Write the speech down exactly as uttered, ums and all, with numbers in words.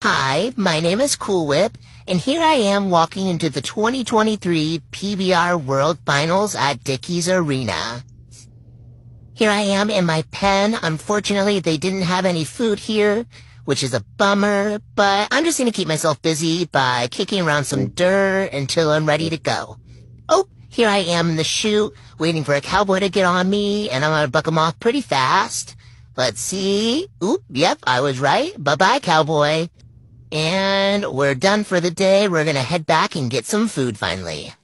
Hi, my name is Cool Whip, and here I am walking into the twenty twenty-three P B R World Finals at Dickies Arena. Here I am in my pen. Unfortunately, they didn't have any food here, which is a bummer, but I'm just going to keep myself busy by kicking around some dirt until I'm ready to go. Oh, here I am in the chute, waiting for a cowboy to get on me, and I'm going to buck him off pretty fast. Let's see. Oop, yep, I was right. Bye-bye, cowboy. And we're done for the day. We're gonna head back and get some food finally.